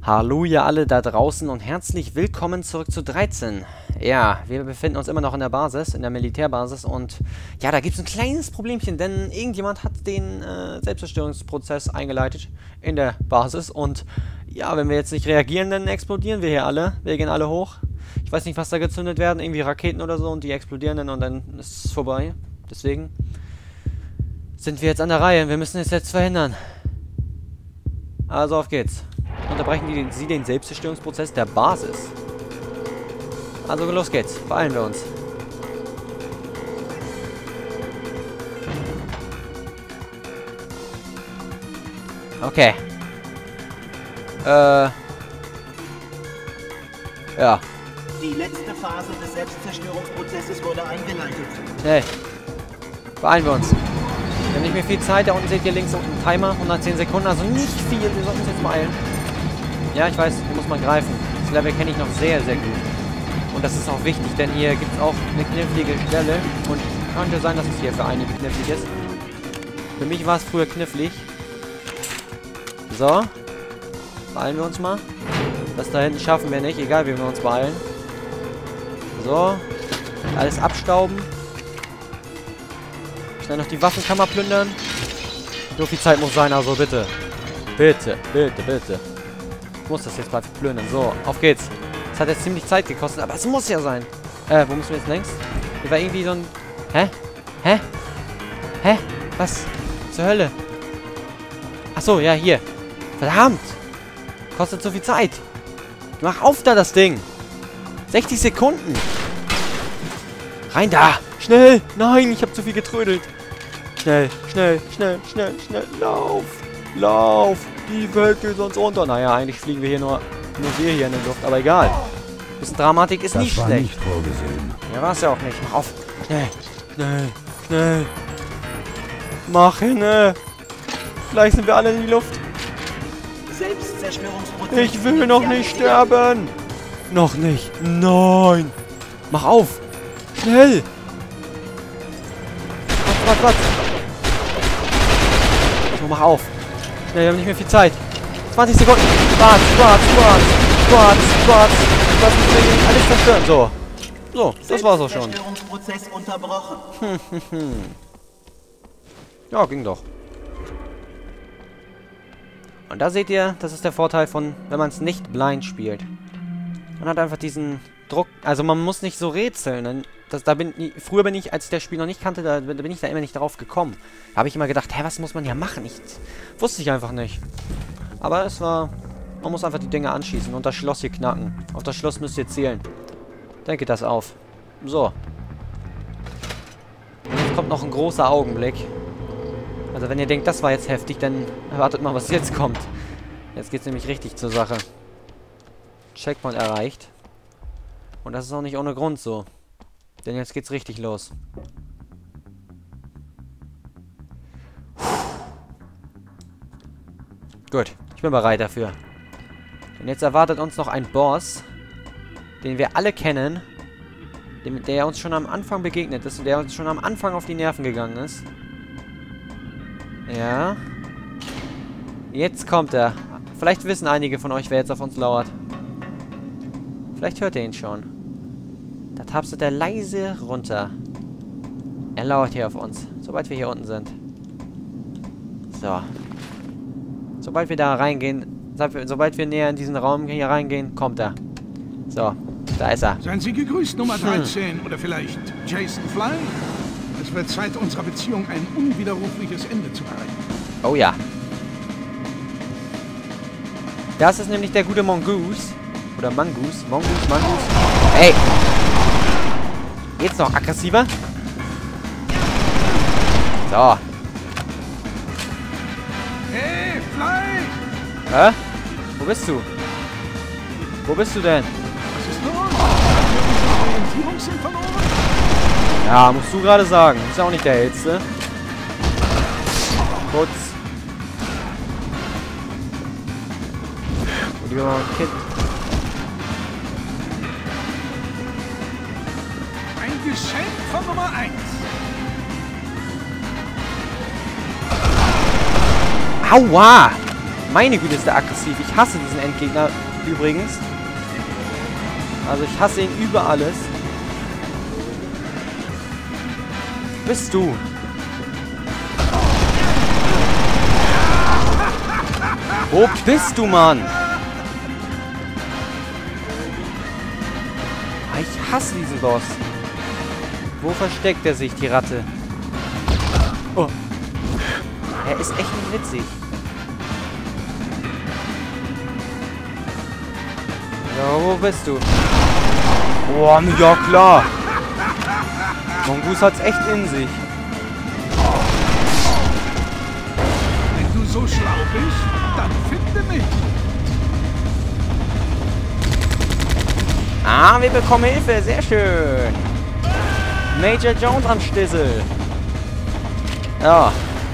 Hallo ihr alle da draußen und herzlich willkommen zurück zu 13. Ja, wir befinden uns immer noch in der Basis, in der Militärbasis und ja, da gibt es ein kleines Problemchen, denn irgendjemand hat den Selbstzerstörungsprozess eingeleitet in der Basis und ja, wenn wir jetzt nicht reagieren, dann explodieren wir hier alle. Wir gehen alle hoch. Ich weiß nicht, was da gezündet werden, irgendwie Raketen oder so und die explodieren dann und dann ist es vorbei. Deswegen sind wir jetzt an der Reihe. Wir müssen es jetzt verhindern. Also auf geht's. Unterbrechen Sie den Selbstzerstörungsprozess der Basis. Also los geht's. Beeilen wir uns. Okay. Ja. Die letzte Phase des Selbstzerstörungsprozesses wurde eingeleitet. Schnell. Beeilen wir uns. Wir haben nicht mehr viel Zeit. Da unten seht ihr links unten einen Timer. 110 Sekunden. Also nicht viel. Wir sollten uns jetzt beeilen. Ja, ich weiß, hier muss man greifen. Das Level kenne ich noch sehr, sehr gut. Und das ist auch wichtig, denn hier gibt es auch eine knifflige Stelle. Und könnte sein, dass es hier für einige knifflig ist. Für mich war es früher knifflig. So. Beeilen wir uns mal. Das da hinten schaffen wir nicht, egal wie wir uns beeilen. So. Alles abstauben. Schnell noch die Waffenkammer plündern. So viel Zeit muss sein, also bitte. Bitte, bitte, bitte. Ich muss das jetzt mal plündern. So, auf geht's. Das hat jetzt ziemlich Zeit gekostet, aber es muss ja sein. Wo müssen wir jetzt längst? Hier war irgendwie so ein... Hä? Hä? Hä? Was? Zur Hölle? Achso, ja, hier. Verdammt! Kostet so viel Zeit. Mach auf da das Ding. 60 Sekunden. Rein da. Schnell. Nein, ich habe zu viel getrödelt. Schnell, schnell, schnell, schnell, schnell. Lauf. Lauf. Die Welt geht sonst unter. Naja, eigentlich fliegen wir hier nur wir hier in der Luft. Aber egal. Bisschen Dramatik ist nicht schlecht. Das war nicht vorgesehen. Ja, war es ja auch nicht. Mach auf. Schnell. Schnell. Schnell. Mach hin. Gleich sind wir alle in die Luft. Selbstzerstörungsprozess. Ich will noch nicht sterben. Noch nicht. Nein. Mach auf. Schnell. Was? So, mach auf. Schnell, wir haben nicht mehr viel Zeit. 20 Sekunden. Schwarz. Alles zerstören. So. So, das war's auch schon. Selbstzerstörungsprozess unterbrochen. Ja, ging doch. Und da seht ihr, das ist der Vorteil von, wenn man es nicht blind spielt. Man hat einfach diesen Druck, also man muss nicht so rätseln. Denn früher bin ich, als ich das Spiel noch nicht kannte, da bin ich da immer nicht drauf gekommen. Da habe ich immer gedacht, hä, was muss man ja machen? Wusste ich einfach nicht. Aber es war, man muss einfach die Dinge anschießen und das Schloss hier knacken. Auf das Schloss müsst ihr zählen. Denke das auf. So. Und jetzt kommt noch ein großer Augenblick. Also wenn ihr denkt, das war jetzt heftig, dann erwartet mal, was jetzt kommt. Jetzt geht's nämlich richtig zur Sache. Checkpoint erreicht. Und das ist auch nicht ohne Grund so. Denn jetzt geht's richtig los. Gut, ich bin bereit dafür. Und jetzt erwartet uns noch ein Boss, den wir alle kennen. Der uns schon am Anfang begegnet ist und der uns schon am Anfang auf die Nerven gegangen ist. Ja. Jetzt kommt er. Vielleicht wissen einige von euch, wer jetzt auf uns lauert. Vielleicht hört ihr ihn schon. Da tapset er leise runter. Er lauert hier auf uns, sobald wir hier unten sind. So. Sobald wir da reingehen, sobald wir näher in diesen Raum hier reingehen, kommt er. So, da ist er. Seien Sie gegrüßt, Nummer 13 oder vielleicht Jason Fly? Es wird Zeit, unserer Beziehung ein unwiderrufliches Ende zu erreichen. Oh ja. Das ist nämlich der gute Mongoose. Oder Mongoose. Mongoose. Ey! Geht's noch aggressiver? So. Hey, Fly! Hä? Wo bist du? Wo bist du denn? Was ist los? Haben wir unsere Orientierungssinn verloren? Ja, musst du gerade sagen. Ist ja auch nicht der hellste. Kurz. Und die mal ein Kind. Ein Geschenk von Nummer 1. Aua! Meine Güte, ist der aggressiv. Ich hasse diesen Endgegner übrigens. Also ich hasse ihn über alles. Bist du? Wo bist du, Mann? Ich hasse diesen Boss. Wo versteckt er sich, die Ratte? Oh. Er ist echt nicht witzig. Ja, wo bist du? Oh, ja klar. Mongoose hat's echt in sich. Wenn du so schlau bist, dann finde mich. Ah, wir bekommen Hilfe. Sehr schön. Major Jones am Stissel. Ja.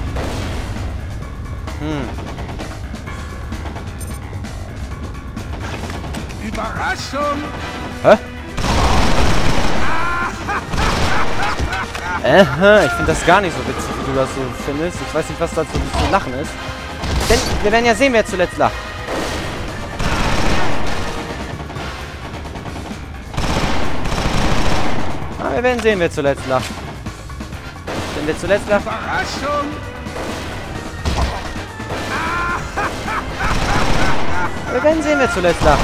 Überraschung! Hä? Ich finde das gar nicht so witzig, wie du das so findest. Ich weiß nicht, was da zu lachen ist. Denn wir werden ja sehen, wer zuletzt lacht. Ah, wir werden sehen, wer zuletzt lacht. Denn wer zuletzt lacht... Überraschung! Wir werden sehen, wer zuletzt lacht.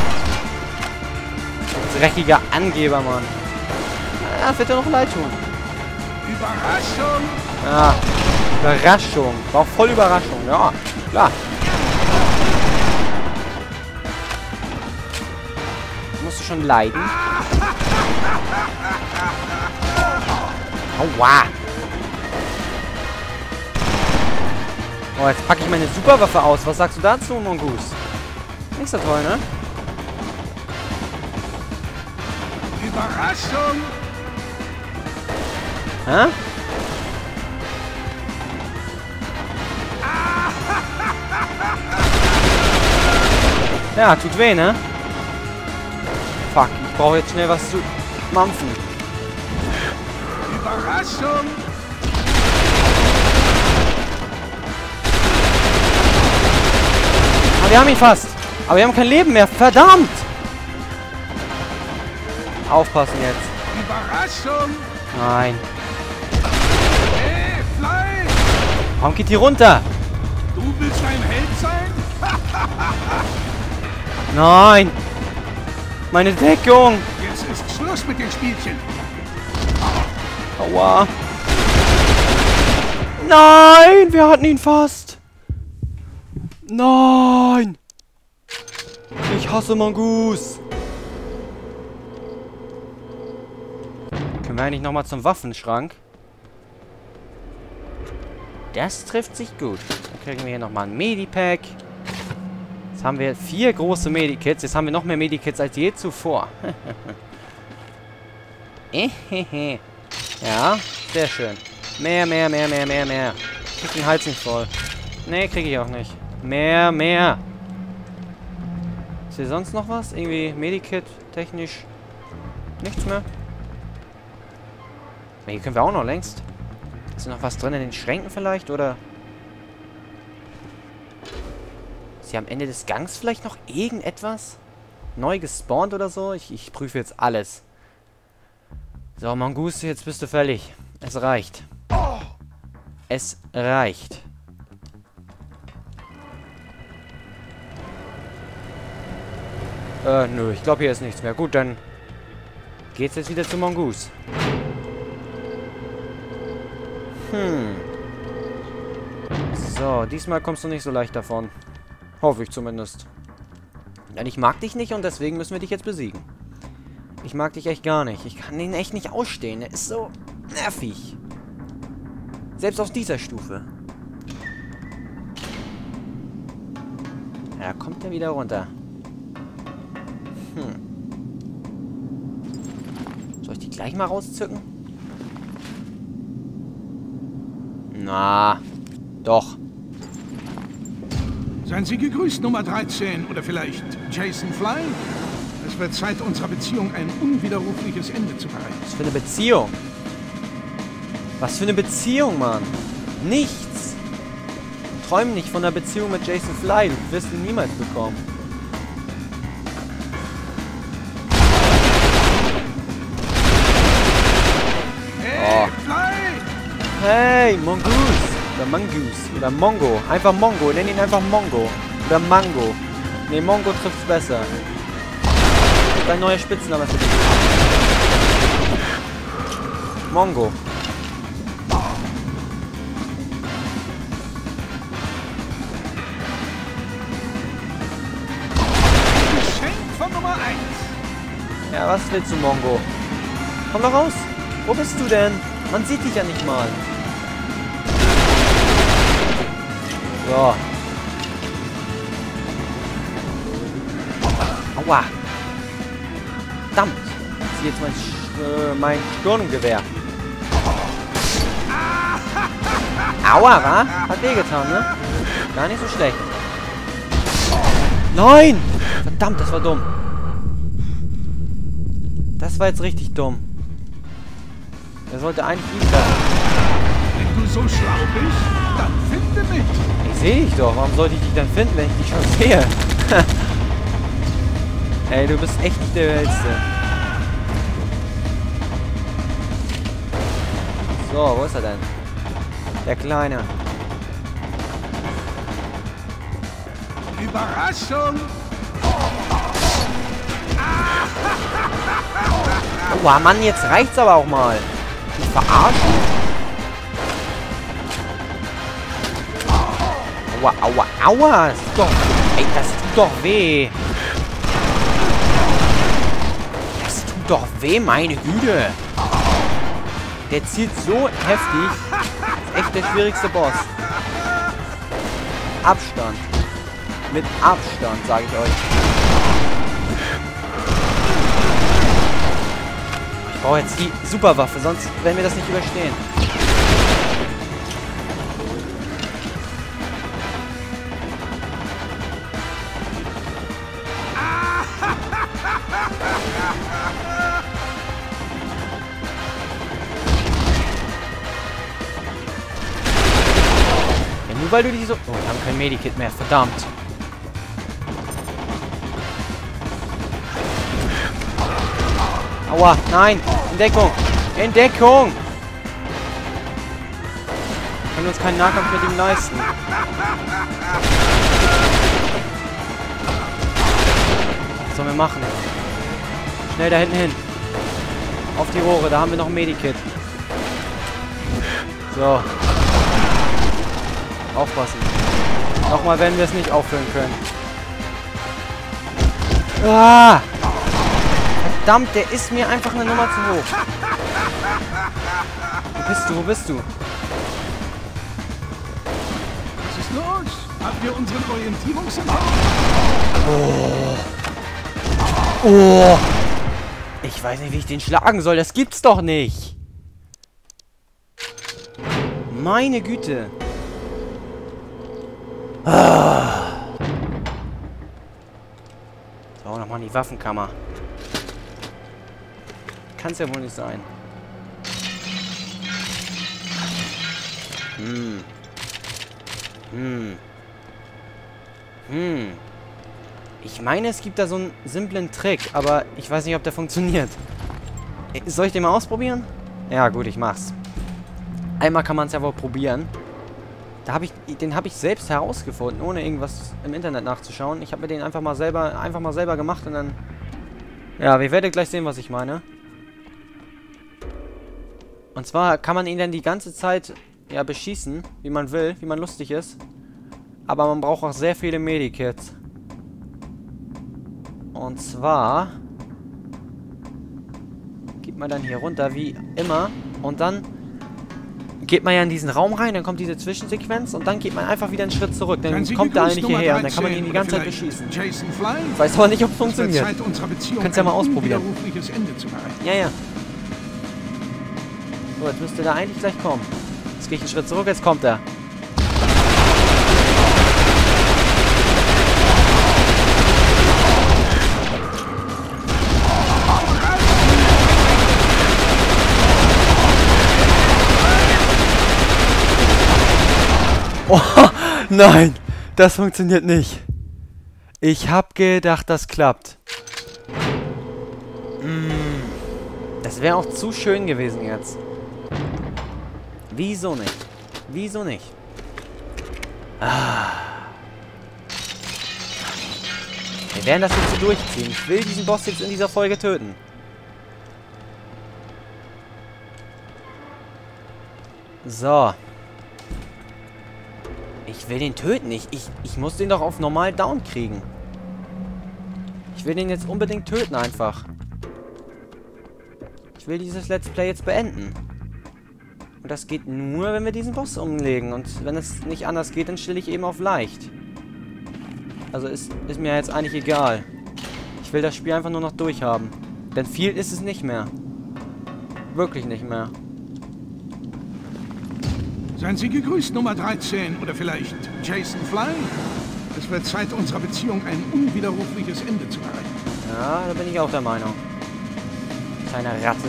Dreckiger Angeber, Mann. Ah, wird dir noch leid tun. Überraschung! Ah, Überraschung. War auch voll Überraschung. Ja, klar. Musst du schon leiden? Aua. Oh, jetzt packe ich meine Superwaffe aus. Was sagst du dazu, Mongoose? Nicht so toll, ne? Überraschung! Hä? Ja, tut weh, ne? Fuck, ich brauche jetzt schnell was zu mampfen. Überraschung! Ah, wir haben ihn fast. Aber wir haben kein Leben mehr. Verdammt! Aufpassen jetzt. Überraschung! Nein. Hey, Fly! Warum geht die runter? Du willst ein Held sein? Nein! Meine Deckung! Jetzt ist Schluss mit den Spielchen. Aua! Nein! Wir hatten ihn fast! Nein! Ich hasse Mongoose! Können wir eigentlich nochmal zum Waffenschrank? Das trifft sich gut. Dann kriegen wir hier nochmal ein Medipack. Jetzt haben wir 4 große Medikits. Jetzt haben wir noch mehr Medikits als je zuvor. Ja, sehr schön. Mehr. Krieg den Hals nicht voll. Nee, kriege ich auch nicht. Mehr. Ist hier sonst noch was? Irgendwie Medikit technisch? Nichts mehr? Hier können wir auch noch längst. Ist noch was drin in den Schränken vielleicht? Oder? Ist hier am Ende des Gangs vielleicht noch irgendetwas? Neu gespawnt oder so? Ich prüfe jetzt alles. So, Mongoose, jetzt bist du fällig. Es reicht. Es reicht. Nö, ich glaube, hier ist nichts mehr. Gut, dann geht's jetzt wieder zu Mongoose. So, diesmal kommst du nicht so leicht davon. Hoffe ich zumindest. Denn ich mag dich nicht und deswegen müssen wir dich jetzt besiegen. Ich mag dich echt gar nicht. Ich kann ihn echt nicht ausstehen. Er ist so nervig. Selbst auf dieser Stufe. Ja, kommt er wieder runter. Soll ich die gleich mal rauszücken? Na, doch. Seien Sie gegrüßt, Nummer 13 oder vielleicht Jason Fly? Es wird Zeit, unserer Beziehung ein unwiderrufliches Ende zu bereiten. Was für eine Beziehung? Was für eine Beziehung, Mann? Nichts. träum nicht von einer Beziehung mit Jason Fly. Du wirst ihn niemals bekommen. Hey, Fly! Hey, Mongoose. Oder Mongoose. Oder Mongo. Einfach Mongo. Nenn ihn einfach Mongo. Oder Mango. Ne, Mongo trifft's besser. Dein neuer Spitzname für dich. Mongo. Geschenk von Nummer 1. Ja, was willst du, Mongo? Komm doch raus. Wo bist du denn? Man sieht dich ja nicht mal. So. Aua. Verdammt. Ich ziehe jetzt mein Sturmgewehr. Aua, wa? Hat wehgetan, ne? Gar nicht so schlecht. Nein! Verdammt, das war dumm. Das war jetzt richtig dumm. Er sollte eigentlich ihn treffen. Wenn du so schlau bist, dann finde mich. Ich sehe dich doch. Warum sollte ich dich dann finden, wenn ich dich schon sehe? Ey, du bist echt nicht der Hellste. So, wo ist er denn? Der Kleine. Überraschung! Aua, Mann, jetzt reicht's aber auch mal. Ich verarschen? Aua, aua, aua. Das tut doch... Ey, das tut doch weh. Das tut doch weh, meine Güte. Der zielt so heftig. Das ist echt der schwierigste Boss. Abstand. Mit Abstand, sage ich euch. Ich brauche jetzt die Superwaffe, sonst werden wir das nicht überstehen. Ja, nur weil du die so... Oh, wir haben kein Medikit mehr, verdammt. Aua, nein! In Deckung! In Deckung! Wir können uns keinen Nahkampf mit ihm leisten. Was sollen wir machen? Schnell da hinten hin. Auf die Rohre, da haben wir noch ein Medikit. So. Aufpassen. Nochmal werden wir es nicht auffüllen können. Ah! Verdammt, der ist mir einfach eine Nummer zu hoch. Wo bist du? Wo bist du? Was ist los? Habt ihr unseren Orientierungssensor? Oh. Oh. Ich weiß nicht, wie ich den schlagen soll. Das gibt's doch nicht. Meine Güte. Ah. So, nochmal in die Waffenkammer. Kann's ja wohl nicht sein. Ich meine, es gibt da so einen simplen Trick, aber ich weiß nicht, ob der funktioniert. Soll ich den mal ausprobieren? Ja, gut, ich mach's. Einmal kann man es ja wohl probieren. Den habe ich selbst herausgefunden, ohne irgendwas im Internet nachzuschauen. Ich habe mir den einfach mal selber gemacht und dann... Ja, wir werden gleich sehen, was ich meine. Und zwar kann man ihn dann die ganze Zeit, ja, beschießen, wie man will, wie man lustig ist. Aber man braucht auch sehr viele Medikits. Und zwar geht man dann hier runter, wie immer. Und dann geht man ja in diesen Raum rein, dann kommt diese Zwischensequenz und dann geht man einfach wieder einen Schritt zurück. Dann kommt der eigentlich hierher und dann kann man ihn die ganze Zeit beschießen. Jason Fly? Ich weiß aber nicht, ob es funktioniert. Könnt's ja mal ausprobieren. Ende zu erreichen. Ja, ja. So, jetzt müsste der eigentlich gleich kommen. Jetzt gehe ich einen Schritt zurück, jetzt kommt er. Oh, Nein, das funktioniert nicht. Ich hab gedacht, das klappt. Das wäre auch zu schön gewesen jetzt. Wieso nicht? Wieso nicht? Wir werden das jetzt so durchziehen. Ich will diesen Boss jetzt in dieser Folge töten. So. Ich will den töten. Ich muss den doch auf normal down kriegen. Ich will den jetzt unbedingt töten einfach. Ich will dieses Let's Play jetzt beenden. Und das geht nur, wenn wir diesen Boss umlegen. Und wenn es nicht anders geht, dann stelle ich eben auf leicht. Also ist mir jetzt eigentlich egal. Ich will das Spiel einfach nur noch durchhaben. Denn viel ist es nicht mehr. Wirklich nicht mehr. Seien Sie gegrüßt, Nummer 13 oder vielleicht Jason Fly. Es wird Zeit, unserer Beziehung ein unwiderrufliches Ende zu erreichen. Ja, da bin ich auch der Meinung. Kleine Ratte.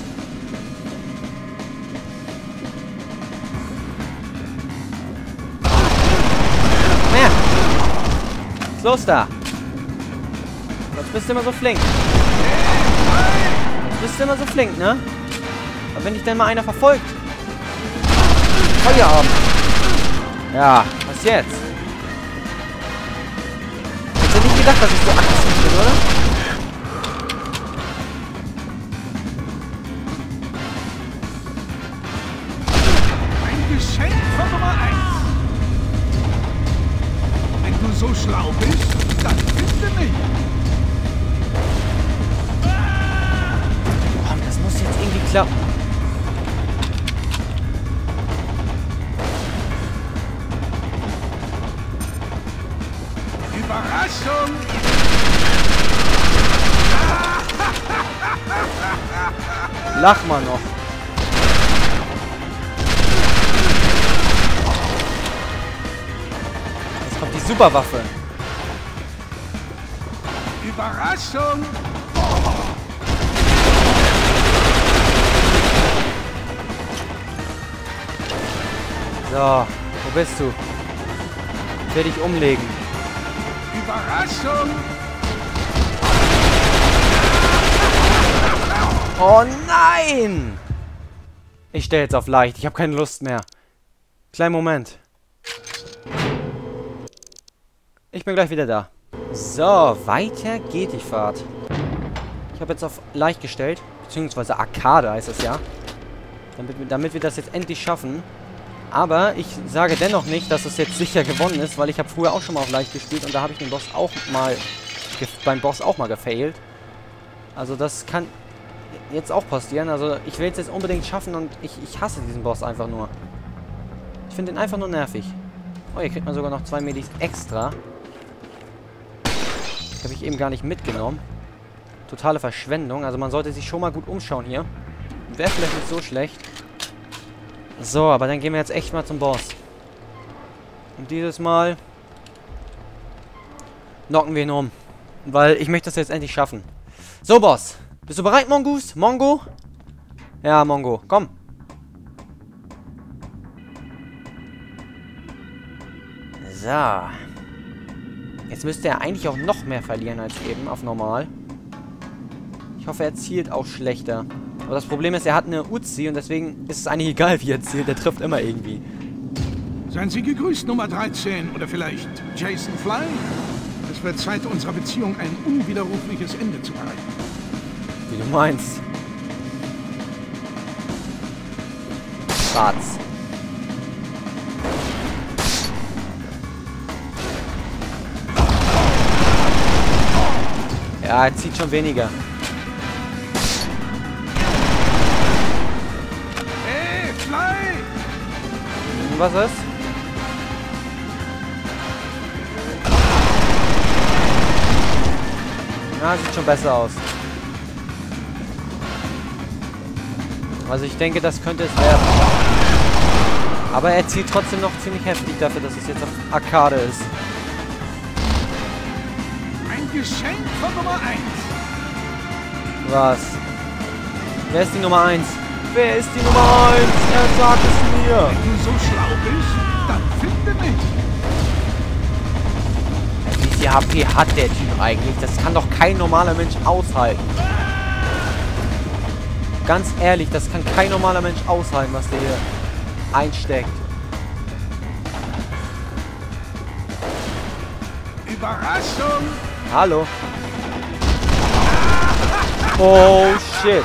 Mehr! Was ist los da? Sonst bist du immer so flink. Sonst bist du immer so flink, ne? Aber wenn dich denn mal einer verfolgt. Feierabend. Ja, was jetzt? Hättest du nicht gedacht, dass ich so aggressiv bin, oder? Ein Geschenk von Nummer 1. Wenn du so schlau bist, dann finde mich. Komm, das muss jetzt irgendwie klappen. Überraschung! Lach mal noch. Jetzt kommt die Superwaffe. Überraschung! So, wo bist du? Ich will dich umlegen. Überraschung! Oh nein! Ich stelle jetzt auf leicht. Ich habe keine Lust mehr. Kleinen Moment. Ich bin gleich wieder da. So, weiter geht die Fahrt. Ich habe jetzt auf leicht gestellt. Beziehungsweise Arcade heißt es ja. Damit wir das jetzt endlich schaffen. Aber ich sage dennoch nicht, dass es jetzt sicher gewonnen ist, weil ich habe früher auch schon mal auf leicht gespielt und da habe ich den Boss auch mal beim Boss auch mal gefailt. Also das kann jetzt auch passieren. Also ich will es jetzt unbedingt schaffen und ich hasse diesen Boss einfach nur. Ich finde den einfach nur nervig. Oh, hier kriegt man sogar noch 2 Medis extra. Die habe ich eben gar nicht mitgenommen. Totale Verschwendung. Also man sollte sich schon mal gut umschauen hier. Wäre vielleicht nicht so schlecht. So, aber dann gehen wir jetzt echt mal zum Boss. Und dieses Mal knocken wir ihn um. Weil ich möchte das jetzt endlich schaffen. So, Boss. Bist du bereit, Mongoose? Mongo? Ja, Mongo. Komm. So. Jetzt müsste er eigentlich auch noch mehr verlieren als eben auf normal. Ich hoffe, er zielt auch schlechter. Aber das Problem ist, er hat eine Uzi und deswegen ist es eigentlich egal, wie er zielt. Der trifft immer irgendwie. Seien Sie gegrüßt, Nummer 13 oder vielleicht Jason Fly. Es wird Zeit, unserer Beziehung ein unwiderrufliches Ende zu erreichen. Wie du meinst. Schwarz. Ja, er zieht schon weniger. Hey, Fly! Was ist? Ja, sieht schon besser aus. Also ich denke, das könnte es werden. Aber er zieht trotzdem noch ziemlich heftig dafür, dass es jetzt auf Arcade ist. Ein Geschenk von Nummer 1. Was? Wer ist die Nummer 1? Wer ist die Nummer 1? Er sagt es mir. Wenn du so schlau bist, dann finde mich. viel HP hat der Typ eigentlich? Das kann doch kein normaler Mensch aushalten. Ganz ehrlich, das kann kein normaler Mensch aushalten, was der hier einsteckt. Überraschung! Hallo. Oh, shit.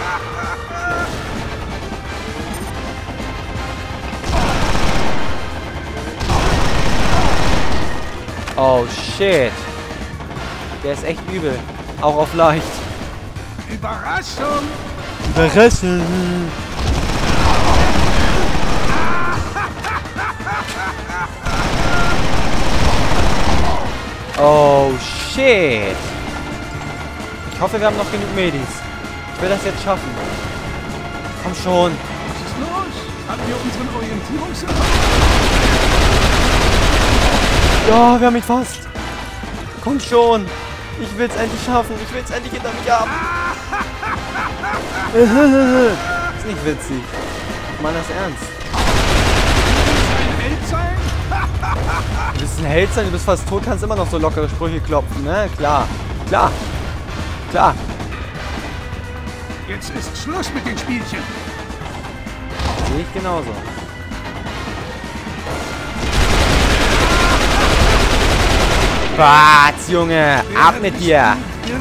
Oh, shit. Der ist echt übel. Auch auf leicht. Überraschung! Überraschen. Oh, shit. Ich hoffe, wir haben noch genug Medis. Ich will das jetzt schaffen. Komm schon. Was ist los? Haben wir unseren Orientierungssinn? Ja, wir haben ihn fast. Komm schon. Ich will es endlich schaffen. Ich will es endlich hinter mich haben. Ist nicht witzig. Ich meine das ernst. Ein Held sein? Du bist ein Held sein, du bist fast tot, kannst immer noch so lockere Sprüche klopfen, ne? Klar. Klar. Klar. Jetzt ist Schluss mit den Spielchen. Sehe ich genauso. Batz, Junge! Ab mit dir!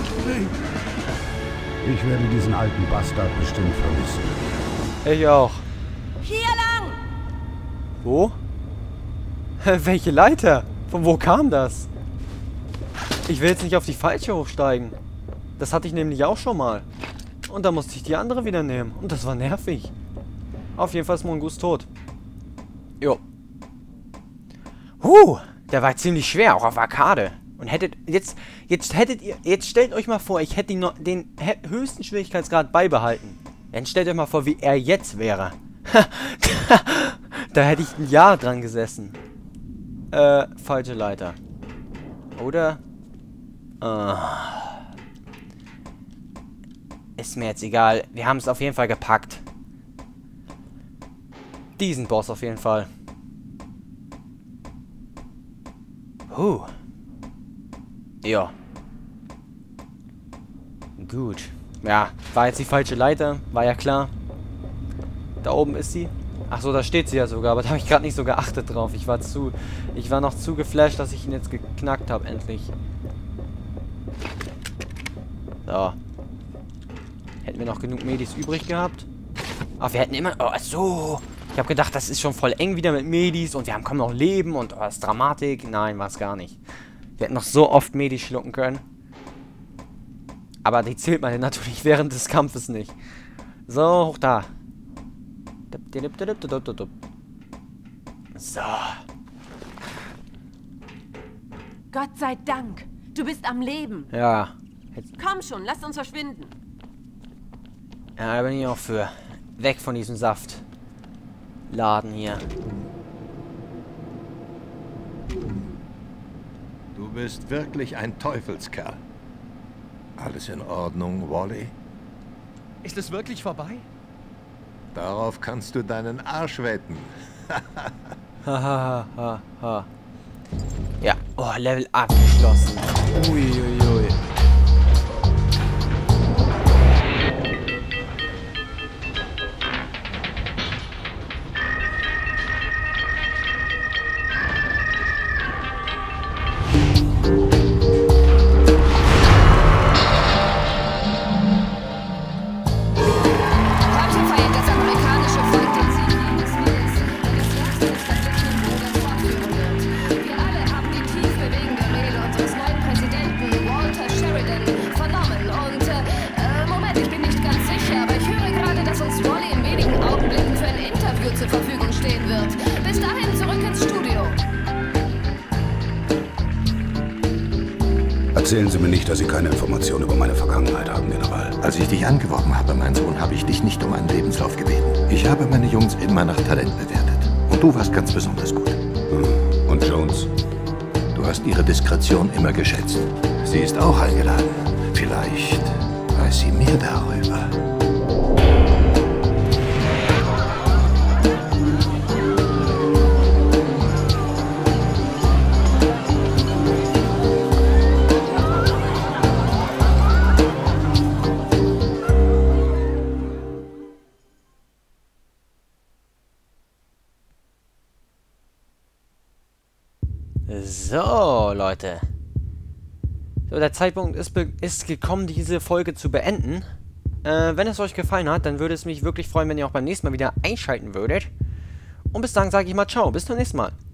Ich werde diesen alten Bastard bestimmt vermissen. Ich auch. Hier lang! Wo? Welche Leiter? Von wo kam das? Ich will jetzt nicht auf die falsche hochsteigen. Das hatte ich nämlich auch schon mal. Und da musste ich die andere wieder nehmen. Und das war nervig. Auf jeden Fall ist Mongoose tot. Jo. Der war ziemlich schwer, auch auf Arcade. Und hättet, jetzt stellt euch mal vor, ich hätte den höchsten Schwierigkeitsgrad beibehalten. Dann stellt euch mal vor, wie er jetzt wäre. Da hätte ich ein Jahr dran gesessen. Falsche Leiter. Oder? Ist mir jetzt egal. Wir haben es auf jeden Fall gepackt. Diesen Boss auf jeden Fall. Ja. Gut. Ja, war jetzt die falsche Leiter. War ja klar. Da oben ist sie. Achso, da steht sie ja sogar. Aber da habe ich gerade nicht so geachtet drauf. Ich war noch zu geflasht, dass ich ihn jetzt geknackt habe, endlich. So. Hätten wir noch genug Medis übrig gehabt? Ach, wir hätten immer... Oh, so. Ich habe gedacht, das ist schon voll eng wieder mit Medis. Und wir haben kaum noch Leben. Und das ist Dramatik. Nein, war es gar nicht. Wir hätten noch so oft Medis schlucken können. Aber die zählt man natürlich während des Kampfes nicht. So, hoch da. So. Gott sei Dank. Du bist am Leben. Ja. Komm schon, lasst uns verschwinden. Ja, da bin ich auch für. Weg von diesem Saft. Laden hier. Du bist wirklich ein Teufelskerl. Alles in Ordnung, Wally? Ist es wirklich vorbei? Darauf kannst du deinen Arsch wetten. Hahaha. Ja, oh, Level abgeschlossen. Uiuiui. Erzählen Sie mir nicht, dass Sie keine Informationen über meine Vergangenheit haben, General. Als ich dich angeworben habe, mein Sohn, habe ich dich nicht um einen Lebenslauf gebeten. Ich habe meine Jungs immer nach Talent bewertet. Und du warst ganz besonders gut. Und Jones? Du hast ihre Diskretion immer geschätzt. Sie ist auch eingeladen. Vielleicht weiß sie mehr darüber. So, Leute. So, der Zeitpunkt ist gekommen, diese Folge zu beenden. Wenn es euch gefallen hat, dann würde es mich wirklich freuen, wenn ihr auch beim nächsten Mal wieder einschalten würdet. Und bis dann sage ich mal ciao, bis zum nächsten Mal.